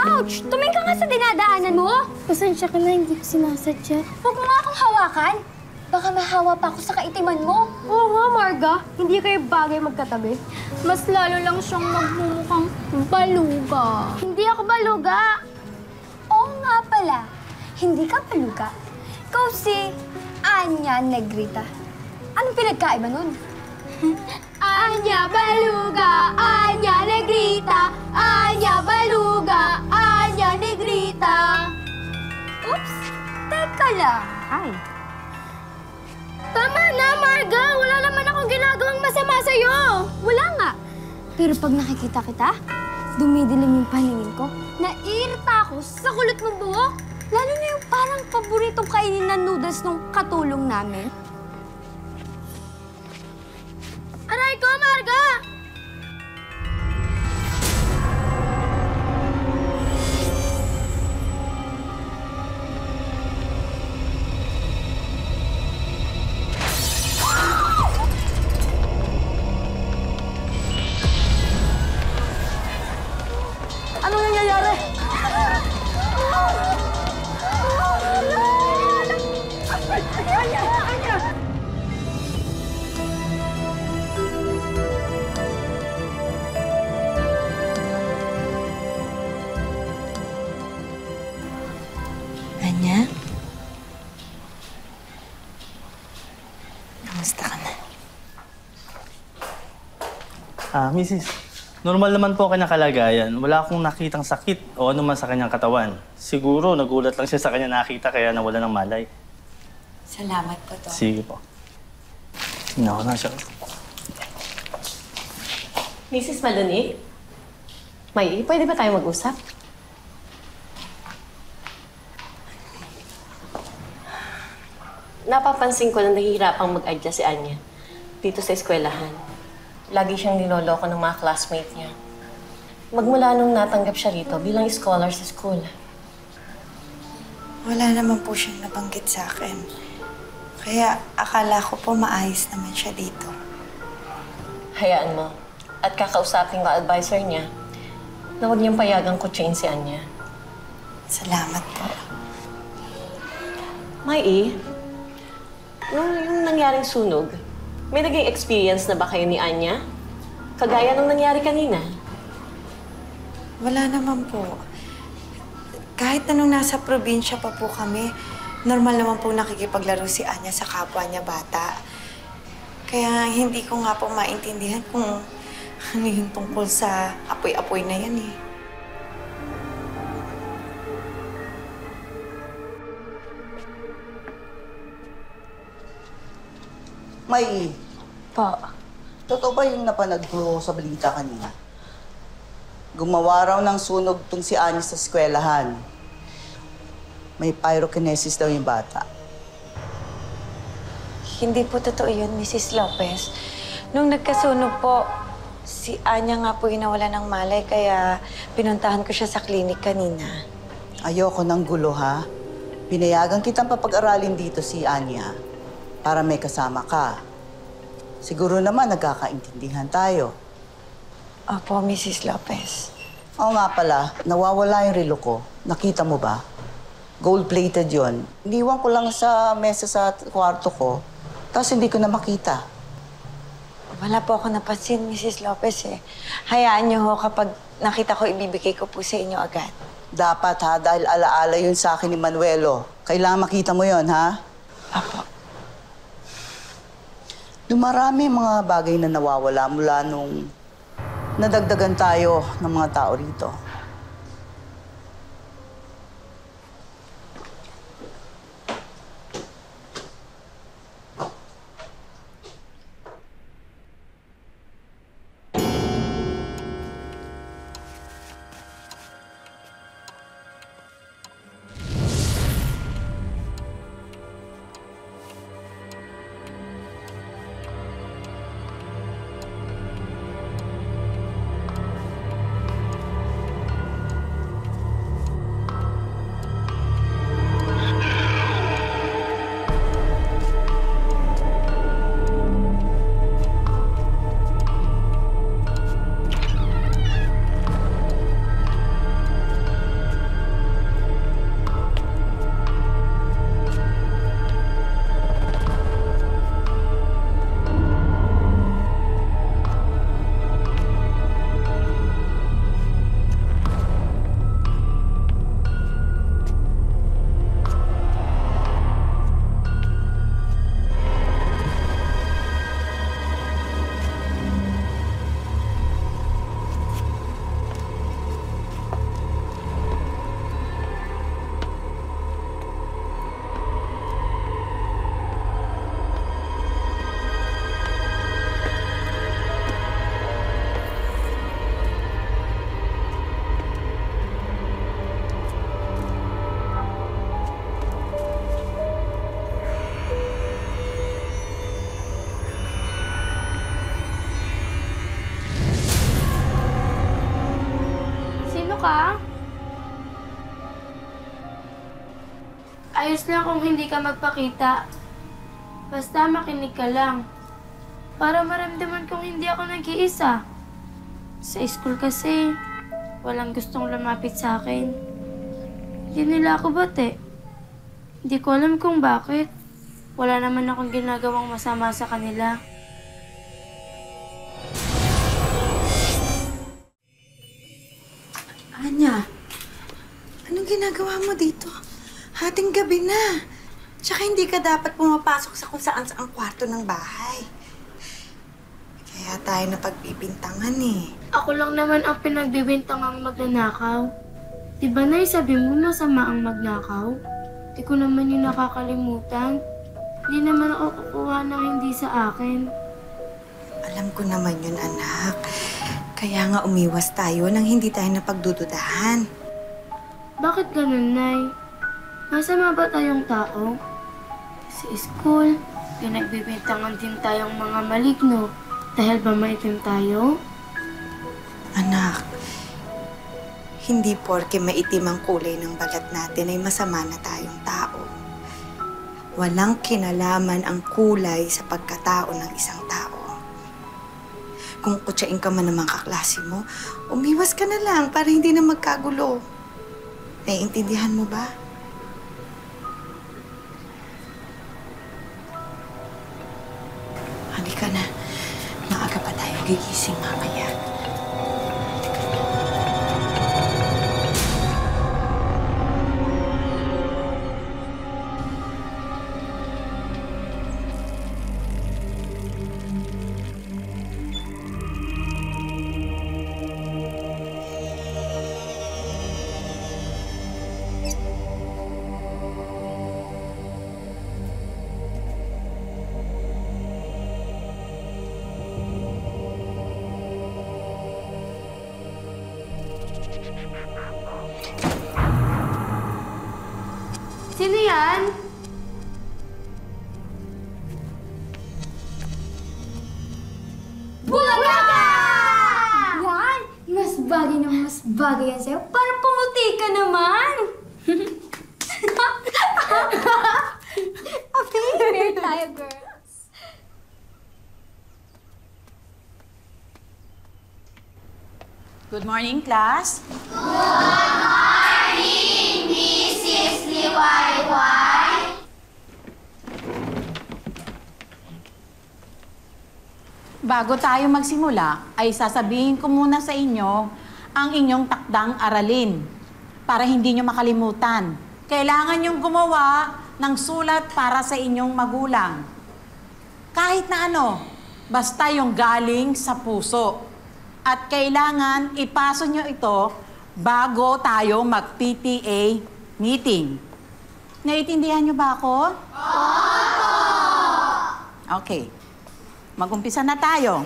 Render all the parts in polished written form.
Ouch! Tumingin ka nga sa dinadaanan mo! Pasensya ka na, hindi ko sinasadya. Huwag mo nga akong hawakan! Baka mahawa pa ako sa kaitiman mo. Oo nga, Marga. Hindi kayo bagay magkatabi. Mas lalo lang siyang magmumukhang baluga. Hindi ako baluga. Oo nga pala. Hindi ka baluga. Ikaw si Anya Negrita. Anong pinagkaiba nun? Anya Baluga, Anya Negrita, Anya Baluga, Anya Negrita. Oops! Teka lang. Ay. Tama na, Marga! Wala naman akong ginagawang masama sa'yo! Wala nga. Pero pag nakikita kita, dumidilim yung paningin ko. Naiirita ako sa kulot mong buhok. Lalo na yung parang paboritong kainin na noodles nung katulong namin. Aray ko, Marga! Anong nangyayari? Anya? Kamusta ka na? Mrs. Normal naman po kanyang kalagayan. Wala akong nakitang sakit o ano man sa kanyang katawan. Siguro nagulat lang siya sa kanya nakita kaya nawala ng malay. Salamat po, Tom. Sige po. Tingnan ko na siya. Mrs. Maluni? May, pwede ba tayo mag-usap? Napapansin ko na nahihirapang mag-adjust si Anya dito sa eskwelahan. Lagi siyang niloloko ng mga classmate niya. Magmula nung natanggap siya rito bilang scholar sa school. Wala naman po siyang nabanggit sa akin. Kaya akala ko po maayos naman siya dito. Hayaan mo. At kakausapin ko advisor niya na huwag niyang payagang kutsain si Anya. Salamat po. Mai, yung nangyaring sunog, may naging experience na ba kayo ni Anya? Kagaya nung nangyari kanina? Wala naman po. Kahit na nung nasa probinsya pa po kami, normal naman po nakikipaglaro si Anya sa kapwa niya bata. Kaya hindi ko nga po maintindihan kung ano yung tungkol sa apoy-apoy na yan eh. May, Po. totoo ba yung napanood ko sa balita kanina? Gumawa raw ng sunog tong si Anya sa eskwelahan. May pyrokinesis daw yung bata. Hindi po totoo yun, Mrs. Lopez. Nung nagkasunog po, si Anya nga po yung nawala ng malay, kaya pinuntahan ko siya sa klinik kanina. Ayoko ng gulo, ha? Pinayagan kitang papag-aralin dito si Anya para may kasama ka. Siguro naman nagkakaintindihan tayo. Opo, Mrs. Lopez. Oo nga pala, nawawala yung relo ko. Nakita mo ba? Gold-plated yon. Iniwan ko lang sa mesa sa kwarto ko, tapos hindi ko na makita. Wala po ako napansin, Mrs. Lopez eh. Hayaan niyo ho, kapag nakita ko, ibibigay ko po sa inyo agad. Dapat ha, dahil alaala yun sa akin ni Manuelo. Kailangan makita mo yon, ha? Apo. Dumarami mga bagay na nawawala mula nung nadagdagan tayo ng mga tao rito. ka? Ayos lang kung hindi ka magpakita. Basta makinig ka lang. Para maramdaman kong hindi ako nag-iisa. Sa school kasi, walang gustong lumapit sa akin. Hindi nila ako bate. Hindi ko alam kung bakit. Wala naman akong ginagawang masama sa kanila. Anya, anong ginagawa mo dito? Hating gabi na. Tsaka hindi ka dapat pumapasok sa kung saan saang kwarto ng bahay. Kaya tayo napagbibintangan eh. Ako lang naman ang pinagbibintangang magnanakaw. Diba na sabi mo masama ang magnakaw? Di ko naman yung nakakalimutan. Hindi naman ako kukuha ng hindi sa akin. Alam ko naman yun, anak. Kaya nga umiwas tayo nang hindi tayo napagdududahan. Bakit ganun, Nay? Masama ba tayong tao? Sa school, pinagbibintangan din tayong mga maligno dahil ba maitim tayo? Anak, hindi porke maitim ang kulay ng balat natin ay masama na tayong tao. Walang kinalaman ang kulay sa pagkatao ng isang tao. Kung kutsain ka man ng mga kaklase mo, umiwas ka na lang para hindi na magkagulo. Naiintindihan mo ba? Halika na. Maaga pa tayo gigising mamaya. Sino yan? Bulaga! Yan! Mas bagay na mas bagay yan sa'yo. Para pumuti ka naman! Okay, fair tayo, girls. Good morning, class. Bago tayo magsimula, ay sasabihin ko muna sa inyo ang inyong takdang aralin para hindi nyo makalimutan. Kailangan nyong gumawa ng sulat para sa inyong magulang. Kahit na ano, basta yung galing sa puso. At kailangan ipasa nyo ito bago tayo mag-PTA meeting. Naiintindihan nyo ba ako? Opo! Okay. Mag-umpisa na tayo.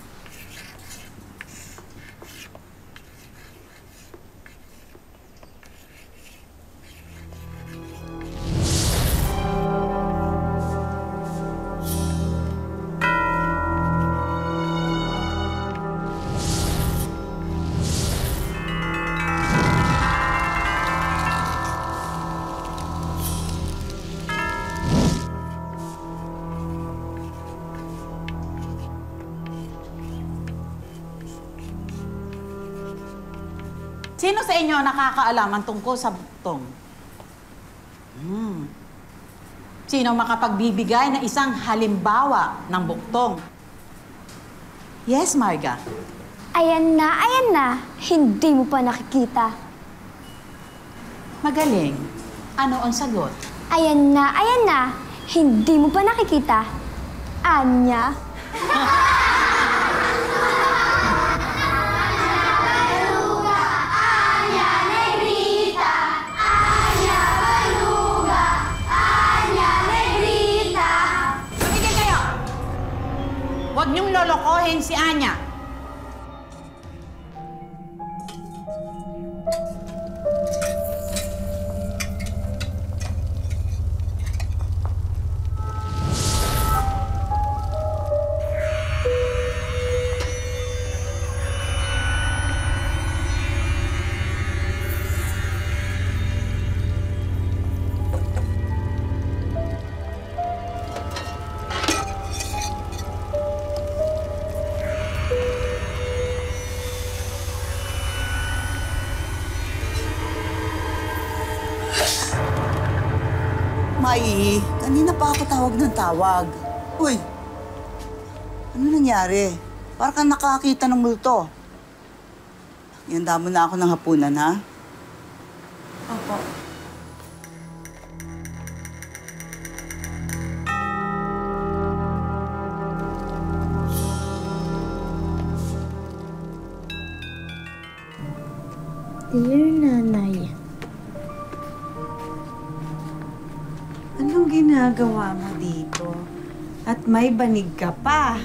Sino sa inyo nakakaalaman tungkol sa buktong? Sino makapagbibigay ng isang halimbawa ng buktong? Yes, Marga. Ayan na. Hindi mo pa nakikita. Magaling. Ano ang sagot? Ayan na. Hindi mo pa nakikita. Anya. Huwag niyong lolokohin si Anya. Mai, kanina pa ako tawag ng tawag. Uy, ano nangyari? Para kang nakakita ng multo. Ihanda mo na ako ng hapunan, ha? Opo. Dear Nanay, Anong ginagawa mo dito? At may banig ka pa.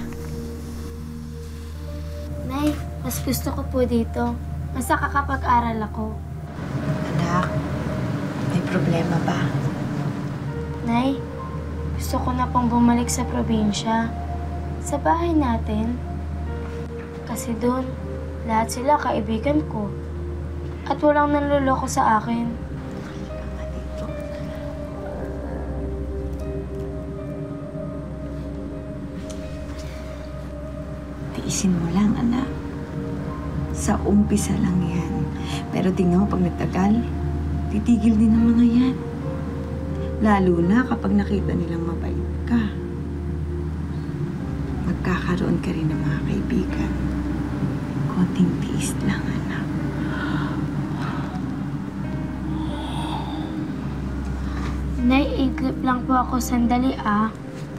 Nay, mas gusto ko po dito. Mas nakakapag-aral ako. Anak, may problema ba? Nay, gusto ko na pong bumalik sa probinsya. Sa bahay natin. Kasi doon, lahat sila kaibigan ko. At walang nanloloko sa akin. Tiisin mo lang, anak. Sa umpisa lang yan. Pero tingnan mo, pag nagtagal, titigil din ang mga yan. Lalo na kapag nakita nilang mabait ka. Magkakaroon ka rin ng mga kaibigan. Konting tiis lang, anak. Nay, iglip lang po ako sandali ah.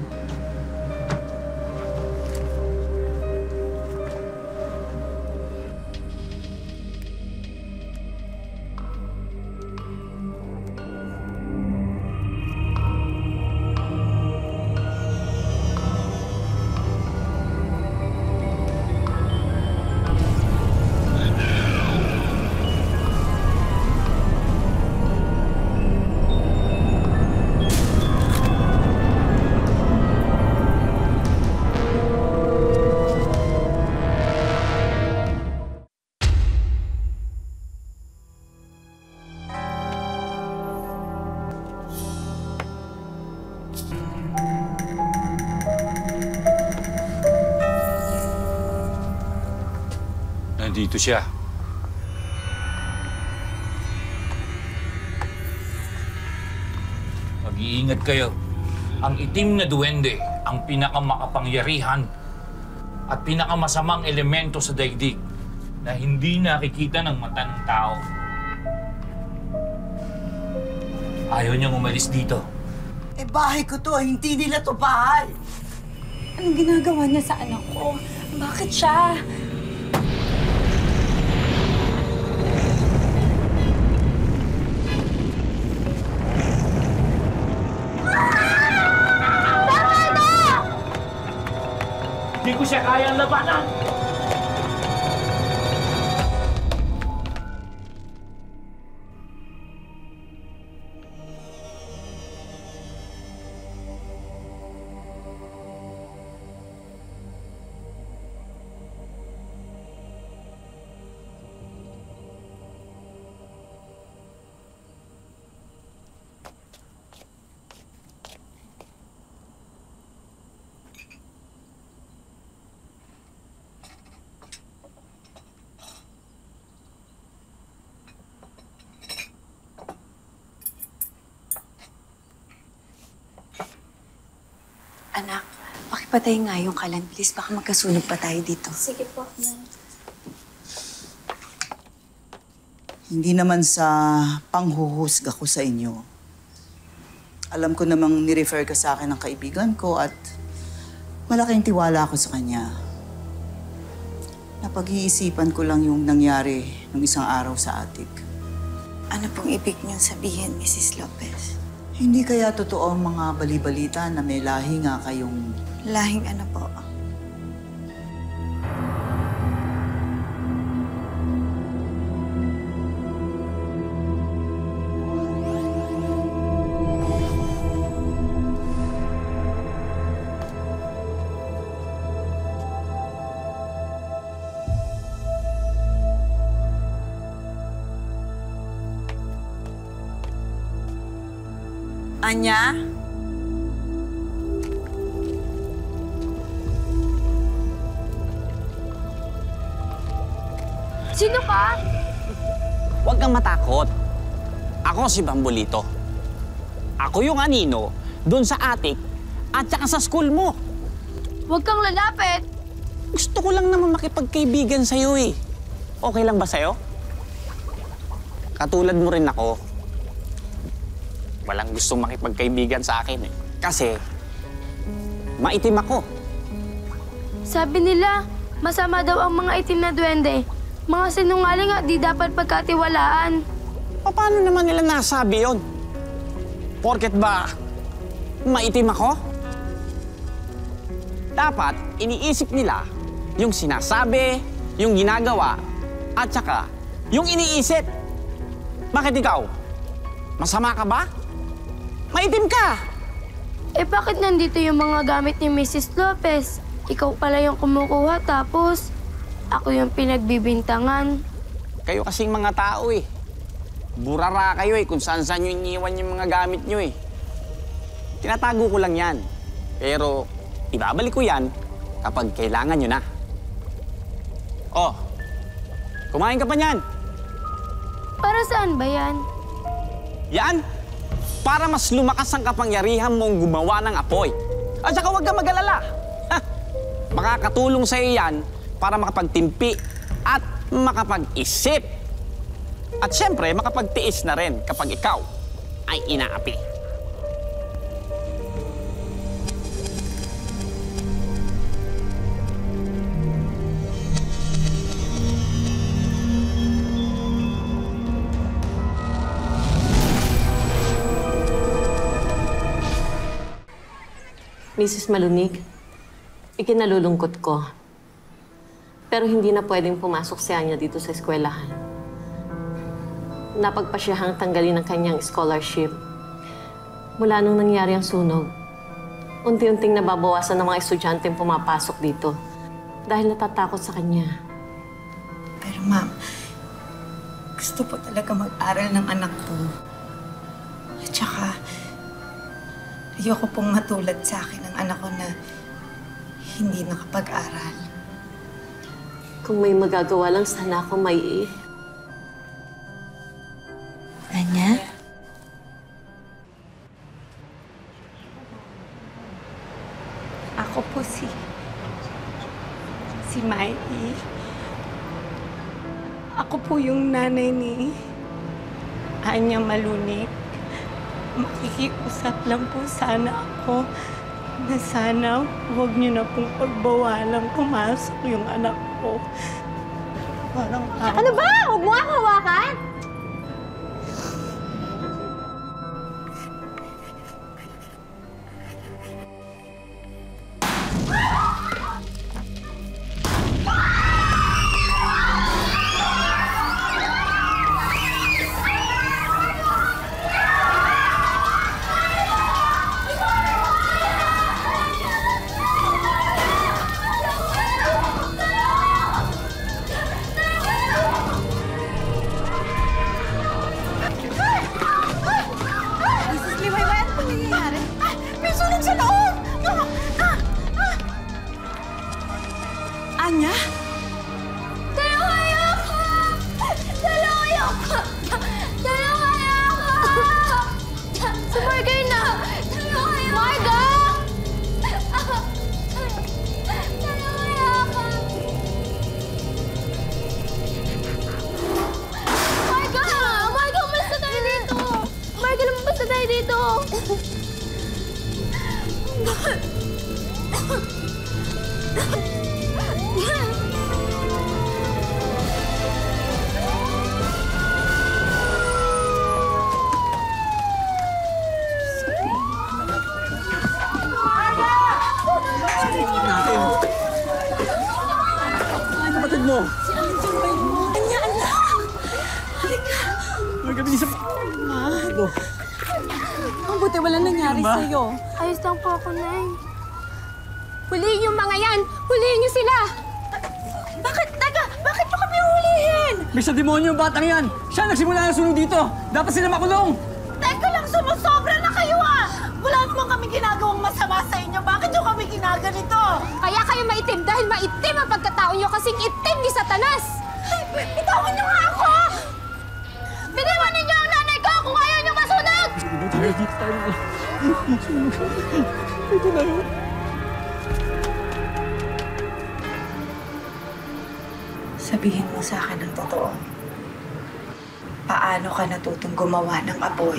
Nandito siya. Mag-iingat kayo. Ang itim na duwende ang pinakamakapangyarihan at pinakamasamang elemento sa daigdig na hindi nakikita ng mata ng tao. Ayaw niyang umalis dito. Eh, bahay ko to. Hindi nila to bahay. Anong ginagawa niya sa anak ko? Bakit siya? Hindi ko siya kayang labanan! Anak, pakipatay nga yung kalan. Please, baka magkasunog pa tayo dito. Sige po, Nay. Hindi naman sa panghuhusga ko sa inyo. Alam ko namang nirefer ka sa akin ng kaibigan ko at malaking tiwala ako sa kanya. Napag-iisipan ko lang yung nangyari nung isang araw sa atik. Ano pong ibig niyong sabihin, Mrs. Lopez? Hindi kaya totoo ang mga balibalita na may lahi nga kayong... Lahing ano po? Anya? Sino ka? Huwag kang matakot. Ako si Bambolito. Ako yung anino doon sa attic at saka sa school mo. Huwag kang lalapit. Gusto ko lang naman makipagkaibigan sa'yo eh. Okay lang ba sa'yo? Katulad mo rin ako. Walang gustong makipagkaibigan sa akin eh. Kasi maitim ako. Sabi nila, masama daw ang mga itim na duwende. Mga sinungaling at di dapat pagkatiwalaan. Paano naman nila nasabi yon? Porket ba maitim ako? Dapat iniisip nila yung sinasabi, yung ginagawa, at saka yung iniisip. Bakit ikaw? Masama ka ba? Maitim ka! Eh bakit nandito yung mga gamit ni Mrs. Lopez? Ikaw pala yung kumukuha tapos ako yung pinagbibintangan. Kayo kasing mga tao eh. Burara kayo eh kung saan-saan nyo iniwan yung mga gamit nyo eh. Tinatago ko lang yan. Pero ibabalik ko yan kapag kailangan nyo na. Oh, kumain ka pa niyan. Para saan ba yan? Yan, para mas lumakas ang kapangyarihan mong gumawa ng apoy. At saka huwag ka mag-alala. Ha, makakatulong sa'yo yan para makapagtimpi at makapag-isip. At siyempre, makapagtiis na rin kapag ikaw ay inaapi. Mrs. Malunig, ikinalulungkot ko. Pero hindi na pwedeng pumasok si Anya dito sa eskwelahan. Napagpasyahang tanggalin ang kanyang scholarship. Mula nung nangyari ang sunog, unti-unting nababawasan ng mga estudyanteng pumapasok dito dahil natatakot sa kanya. Pero ma'am, gusto po talaga mag-aral ng anak ko. At saka, ayoko pong matulad sa akin ang anak ko na hindi nakapag-aral. Kung may magagawa lang sana ako may Anya? Ako po si Mai. Ako po yung nanay ni Anya Malunig. Makikiusap lang po sana ako na sana huwag niyo na pong pagbawalang pumasok yung anak ko. Parang Ano ba? Huwag mo akong hawakan! Anya? Tulungan ako! Tulungan ako! Tulungan ako! Si Marga na! Tulungan ako! Marga! Tulungan ako! Marga! Marga, umalis na tayo dito! Marga, lumabas na tayo dito! Kapatid mo! Anya, anak! Halika! May gabi sa... Ang buti wala nangyari sa'yo. Ayos lang po ako, Nay. Hulihin yung mga yan! Hulihin niyo sila! Bakit? Teka! Bakit mo kami hulihin? May sa demonyo yung batang yan! Siya nagsimula ng sunog dito! Dapat sila makulong! Teka lang, sumusobra na kayo ah! Wala naman kami ginagawang masama sa inyo. Bakit nyo kami ginaganito? Kaya kayo maitim dahil maitim ang pagkatao niyo kasing itim ni Satanas! Ay, bitawan nyo nga ako! Biniwan ninyo ang nanay ko kung ayaw niyo masunog! Dito tayo na. Dito na yun. Sabihin mo sa akin ang totoo. Paano ka natutong gumawa ng apoy?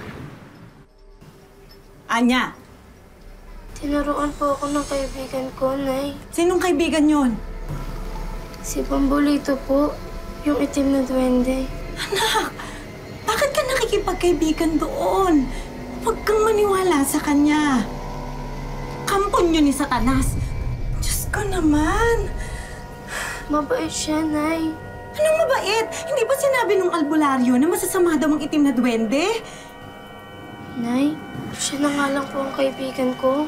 Anya, Tinuruan po ako ng kaibigan ko, Nay. Sinong kaibigan yun? Si Bambolito po, yung itim na duwende. Anak, bakit ka nakikipagkaibigan doon? Huwag kang maniwala sa kanya. Kampon yun ni Satanas. Diyos ko naman. Mabait siya, Nay. Anong mabait? Hindi ba sinabi nung albularyo na masasama daw ang itim na duwende? Nay, siya na nga lang po ang kaibigan ko.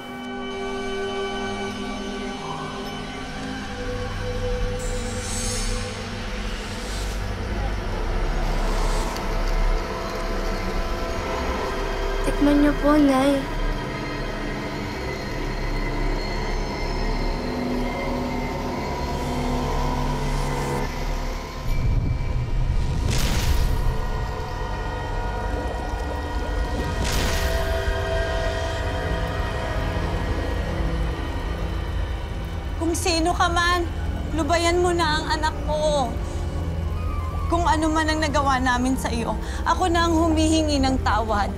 Tikman niyo po, Nay. Kung sino ka man, lubayan mo na ang anak ko. Kung ano man ang nagawa namin sa iyo, ako na ang humihingi ng tawad.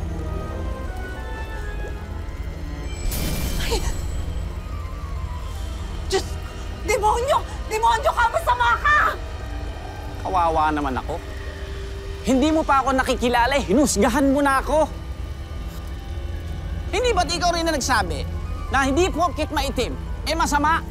Ay! Diyos! Demonyo! Demonyo ka! Masama ka! Kawawa naman ako. Hindi mo pa ako nakikilala eh. Hinusgahan mo na ako. Hindi ba't ikaw rin na nagsabi na hindi porket maitim, eh masama?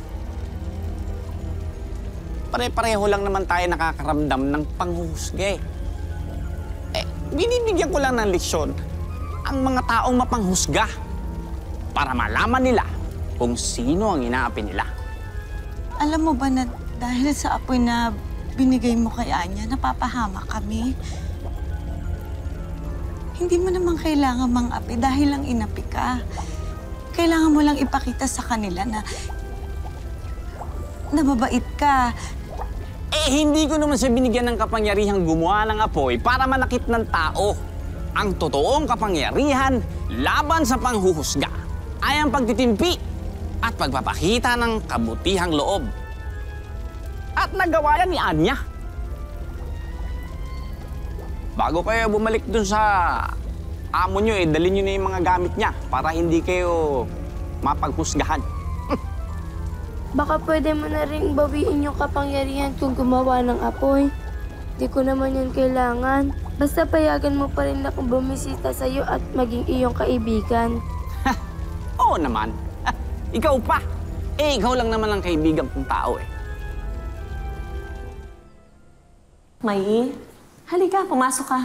Pare-pareho lang naman tayo nakakaramdam ng panghuhusga eh. Binibigyan ko lang ng leksyon ang mga taong mapanghusga para malaman nila kung sino ang inaapi nila. Alam mo ba na dahil sa apoy na binigay mo kay Anya, napapahama kami? Hindi mo naman kailangan mang-api dahil lang inapi ka. Kailangan mo lang ipakita sa kanila na mabait ka. Hindi ko naman siya binigyan ng kapangyarihang gumawa ng apoy para manakit ng tao. Ang totoong kapangyarihan laban sa panghuhusga ay ang pagtitimpi at pagpapakita ng kabutihang loob. At nagawa yan ni Anya. Bago kayo bumalik dun sa amo nyo, dalhin nyo na yung mga gamit niya para hindi kayo mapaghusgahan. Baka pwede mo na rin bawiin yung kapangyarihan kung gumawa ng apoy. Di ko naman yan kailangan. Basta payagan mo pa rin akong bumisita sa'yo at maging iyong kaibigan. Oo naman. Ikaw pa. Ikaw lang naman ang kaibigan kong tao eh. Mai, halika, pumasok ka.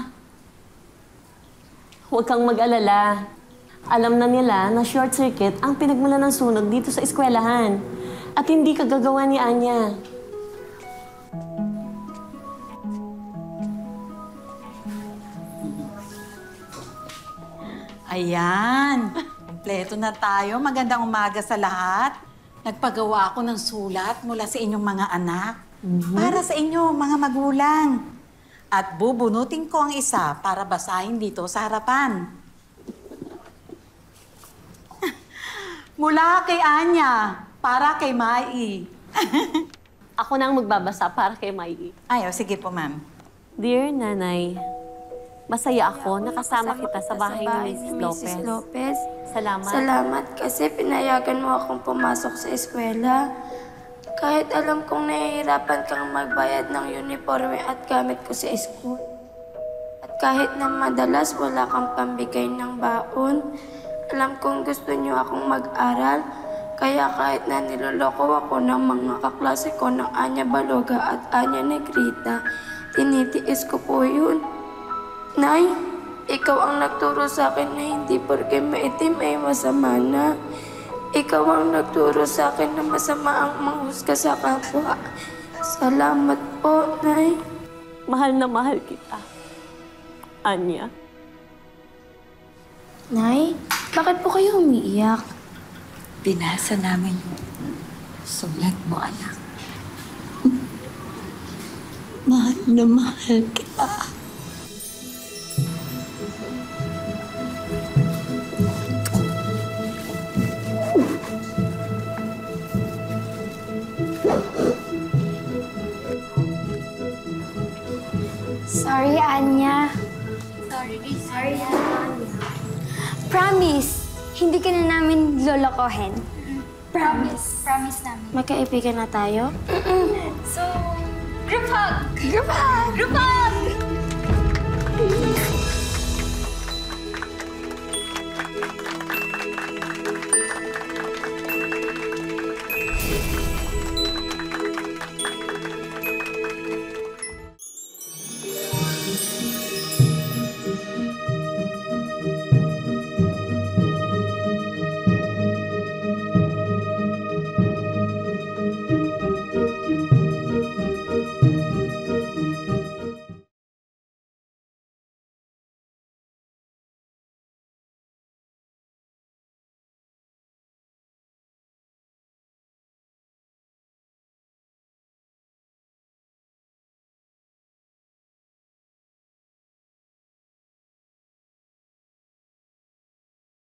Huwag kang mag-alala. Alam na nila na short circuit ang pinagmula ng sunog dito sa eskwelahan. At hindi kagagawa ni Anya. Ayan. Kompleto na tayo. Magandang umaga sa lahat. Nagpagawa ako ng sulat mula sa inyong mga anak. Para sa inyo, mga magulang. At bubunutin ko ang isa para basahin dito sa harapan. Mula kay Anya, para kay Mai. Ako na ang magbabasa para kay Mai. Ay, sige po, ma'am. Dear Nanay, masaya ako nakasama kita sa bahay ni Mrs. Lopez. Salamat. Salamat kasi pinayagan mo akong pumasok sa eskwela. Kahit alam kong nahihirapan kang magbayad ng uniforme at gamit ko sa school. At kahit na madalas wala kang pambigay ng baon, alam kong gusto niyo akong mag-aral. Kaya kahit na niloloko ako ng mga kaklase ko ng Anya Baloga at Anya Negrita, tinitiis ko po yun. Nay, ikaw ang nagturo sa akin na hindi porke maitim ay masama na. Ikaw ang nagturo sa akin na masama ang manghusga sa kapwa. Salamat po, Nay. Mahal na mahal kita, Anya. Nay, bakit po kayo umiiyak? Binasa namin yung sulat mo, anak. Mahal na mahal kita. Sorry, Promise, hindi ka na namin lolokohin. Promise. Promise namin. Magkaibigan na tayo? So, group hug! Group hug! Group hug!